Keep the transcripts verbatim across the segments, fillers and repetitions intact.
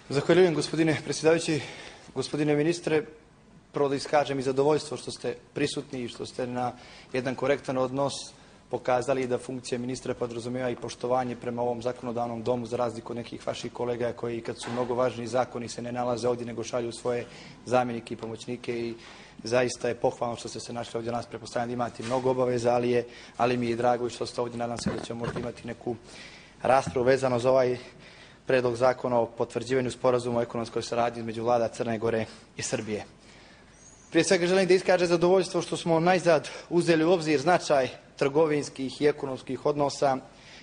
Zahvaljujem, gospodine predsjedavajući. Gospodine ministre, prvo da iskažem i zadovoljstvo što ste prisutni i što ste na jedan korektan odnos pokazali da funkcija ministra podrazumijeva i poštovanje prema ovom zakonodavnom domu, za razliku od nekih vaših kolega koji kad su mnogo važni zakoni se ne nalaze ovdje nego šalju svoje zamjenike i pomoćnike, i zaista je pohvalno što ste se našli ovdje. Nas pretpostavljam da imate mnogo obaveza, ali, je, ali mi je drago i što ste ovdje. Nadam se da ćemo možda imati neku raspravu vezano za ovaj predlog zakona o potvrđivanju sporazuma o ekonomskoj saradnji između vlada Crne Gore i Srbije. Prije svega želim da iskažem zadovoljstvo što smo najzad uzeli u obzir značaj trgovinskih i ekonomskih odnosa,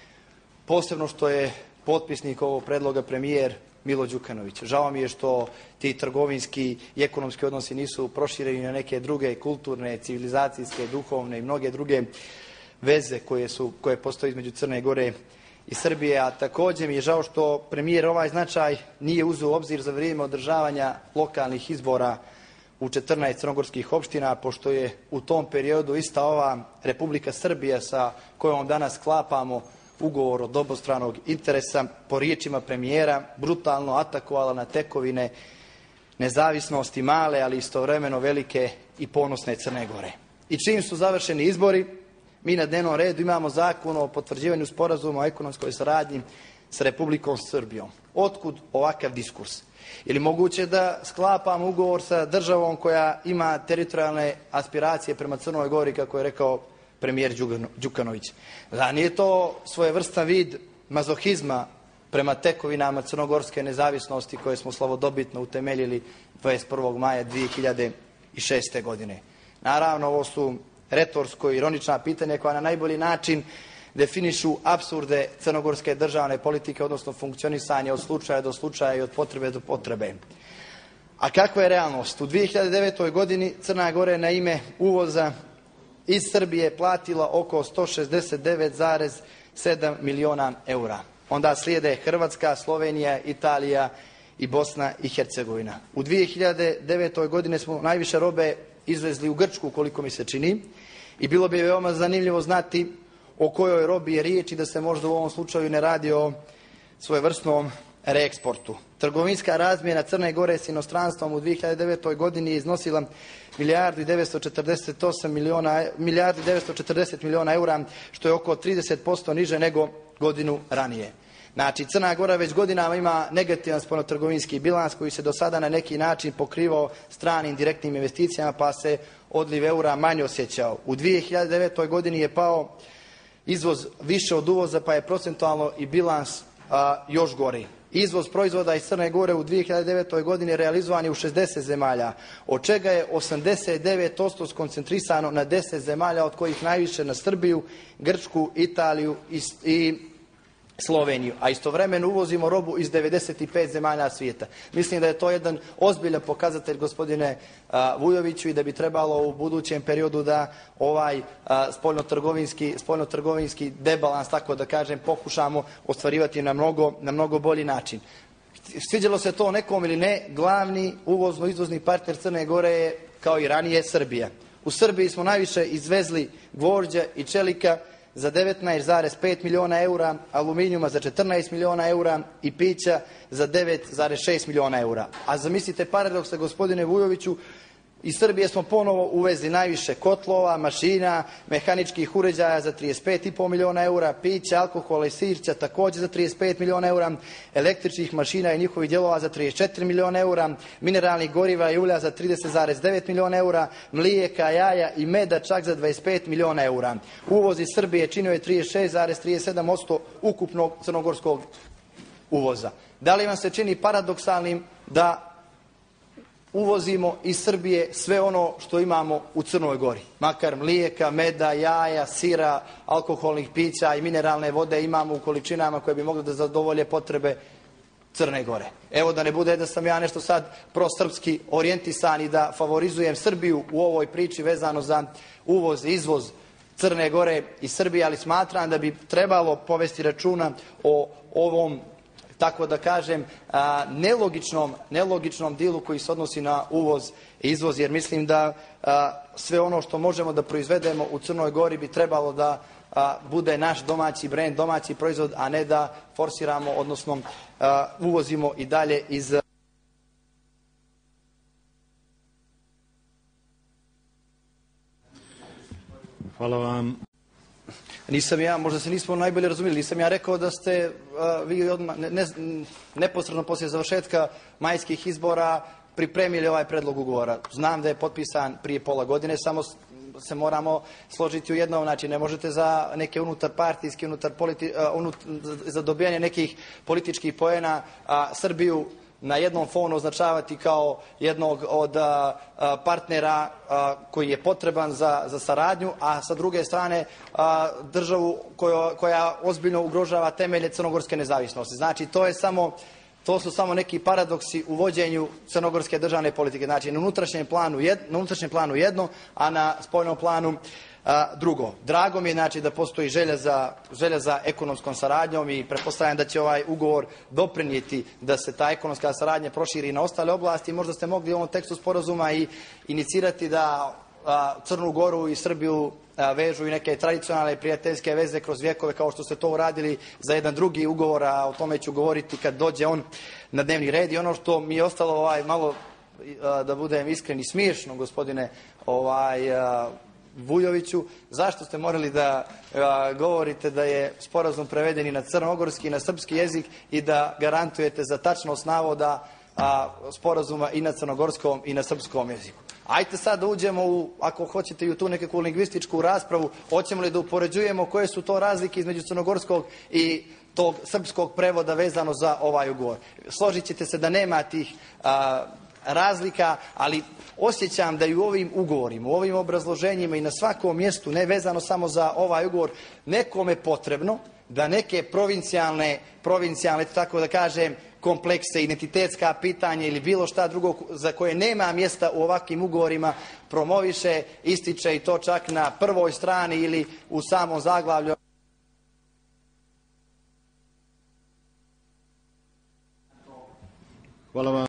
posebno što je potpisnik ovog predloga premijer Milo Đukanović. Žao mi je što ti trgovinski i ekonomski odnosi nisu prošireni na neke druge kulturne, civilizacijske, duhovne i mnoge druge veze koje, su, koje postoje između Crne Gore i Srbije, a također mi je žao što premijer ovaj značaj nije uzeo u obzir za vrijeme održavanja lokalnih izbora u četrnaest crnogorskih opština, pošto je u tom periodu ista ova Republika Srbija sa kojom danas sklapamo ugovor od obostranog interesa, po riječima premijera, brutalno atakovala na tekovine nezavisnosti male, ali istovremeno velike i ponosne Crne Gore. I čim su završeni izbori, mi na dnevnom redu imamo zakon o potvrđivanju sporazuma o ekonomskoj saradnji s Republikom Srbijom. Otkud ovakav diskurs? Ili moguće da sklapamo ugovor sa državom koja ima teritorijalne aspiracije prema Crnoj Gori, kako je rekao premijer Đukanović? Da nije to svojevrstan vid mazohizma prema tekovinama crnogorske nezavisnosti koje smo slavodobitno utemeljili dvadeset prvog maja dvije hiljade šeste. godine? Naravno, ovo su retorsko-ironična pitanja koja na najbolji način definišu apsurde crnogorske državne politike, odnosno funkcionisanje od slučaja do slučaja i od potrebe do potrebe. A kakva je realnost? U dvije hiljade devetoj. godini Crna Gora je na ime uvoza iz Srbije platila oko sto šezdeset devet zarez sedam miliona eura. Onda slijede Hrvatska, Slovenija, Italija i Bosna i Hercegovina. U dvije hiljade devetoj. godine smo najviše robe izvezli u Grčku, koliko mi se čini, i bilo bi veoma zanimljivo znati o kojoj robi je riječ i da se možda u ovom slučaju ne radi o svojevrsnom reeksportu. Trgovinska razmjena Crne Gore s inostranstvom u dvije hiljade devetoj. godini je iznosila milijardu i devetsto četrdeset osam miliona, milijardu i devetsto četrdeset miliona eura, što je oko trideset posto niže nego godinu ranije. Znači, Crna Gora već godinama ima negativan spoljnotrgovinski bilans koji se do sada na neki način pokrivao stranim direktnim investicijama, pa se odliv eura manje osjećao. U dvije hiljade devetoj. godini je pao izvoz više od uvoza, pa je procentualno i bilans a, još gori. Izvoz proizvoda iz Crne Gore u dvije hiljade devetoj. godini realizovan je u šezdeset zemalja, od čega je osamdeset devet posto skoncentrisano na deset zemalja, od kojih najviše na Srbiju, Grčku, Italiju i, i Sloveniju, a istovremeno uvozimo robu iz devedeset pet zemalja svijeta. Mislim da je to jedan ozbiljan pokazatelj, gospodine a, Vujoviću, i da bi trebalo u budućem periodu da ovaj a, spoljnotrgovinski, spoljnotrgovinski debalans, tako da kažem, pokušamo ostvarivati na mnogo, na mnogo bolji način. Sviđalo se to nekom ili ne, glavni uvozno-izvozni partner Crne Gore je, kao i ranije, Srbija. U Srbiji smo najviše izvezli gvožđa i čelika za devetnaest zarez pet miliona eura, aluminijuma za četrnaest miliona eura i pića za devet zarez šest miliona eura. A zamislite paradoksa, gospodine Vujoviću, iz Srbije smo ponovo uvezli najviše kotlova, mašina, mehaničkih uređaja za trideset pet i po miliona eura, pića, alkohola i sirća također za trideset pet miliona eura, električnih mašina i njihovih dijelova za trideset četiri miliona eura, mineralnih goriva i ulja za trideset zarez devet miliona eura, mlijeka, jaja i meda čak za dvadeset pet miliona eura. Uvoz iz Srbije činio je trideset šest zarez trideset sedam posto ukupnog crnogorskog uvoza. Da li vam se čini paradoksalnim da uvozimo iz Srbije sve ono što imamo u Crnoj Gori? Makar mlijeka, meda, jaja, sira, alkoholnih pića i mineralne vode imamo u količinama koje bi mogle da zadovolje potrebe Crne Gore. Evo, da ne bude da sam ja nešto sad prosrpski orijentisan i da favorizujem Srbiju u ovoj priči vezano za uvoz i izvoz Crne Gore i Srbije, ali smatram da bi trebalo povesti računa o ovom, tako da kažem, a, nelogičnom, nelogičnom dilu koji se odnosi na uvoz i izvoz, jer mislim da a, sve ono što možemo da proizvedemo u Crnoj Gori bi trebalo da bude naš domaći brend, domaći proizvod, a ne da forsiramo, odnosno uvozimo i dalje iz... Hvala vam. Nisam ja, možda se nismo najbolje razumjeli, nisam ja rekao da ste vi odmah, ne, neposredno poslije završetka majskih izbora pripremili ovaj predlog ugovora. Znam da je potpisan prije pola godine, samo se moramo složiti u jednom, znači ne možete za neke unutar partijske, unutar politi, unut, za dobijanje nekih političkih poena Srbiju na jednom fonu označavati kao jednog od a, a, partnera a, koji je potreban za, za saradnju, a sa druge strane a, državu koja, koja ozbiljno ugrožava temelje crnogorske nezavisnosti. Znači, to je samo, to su samo neki paradoksi u vođenju crnogorske državne politike. Znači, na unutrašnjem planu, jed, na unutrašnjem planu jedno, a na spoljnom planu A, drugo. Drago mi je znači, da postoji želja za, želja za ekonomskom saradnjom i pretpostavljam da će ovaj ugovor doprinijeti da se ta ekonomska saradnja proširi na ostale oblasti. Možda ste mogli u ovom tekstu sporazuma i inicirati da a, Crnu Goru i Srbiju a, vežu i neke tradicionalne prijateljske veze kroz vjekove kao što ste to uradili za jedan drugi ugovor, a o tome ću govoriti kad dođe on na dnevni red. I ono što mi je ostalo ovaj, malo, a, da budem iskren i smiješno, gospodine ovaj, a, Vujoviću, zašto ste morali da a, govorite da je sporazum preveden i na crnogorski i na srpski jezik i da garantujete za tačnost navoda a, sporazuma i na crnogorskom i na srpskom jeziku? Ajte sad da uđemo u, ako hoćete, i u tu nekakvu lingvističku raspravu, hoćemo li da upoređujemo koje su to razlike između crnogorskog i tog srpskog prevoda vezano za ovaj ugovor. Složit ćete se da nema tih a, razlika, ali osjećam da i u ovim ugovorima, u ovim obrazloženjima i na svakom mjestu, ne vezano samo za ovaj ugovor, nekome potrebno da neke provincijalne, provincijalne, tako da kažem, komplekse, identitetska pitanja ili bilo šta drugo za koje nema mjesta u ovakvim ugovorima promoviše, ističe i to čak na prvoj strani ili u samom zaglavlju. Hvala vam.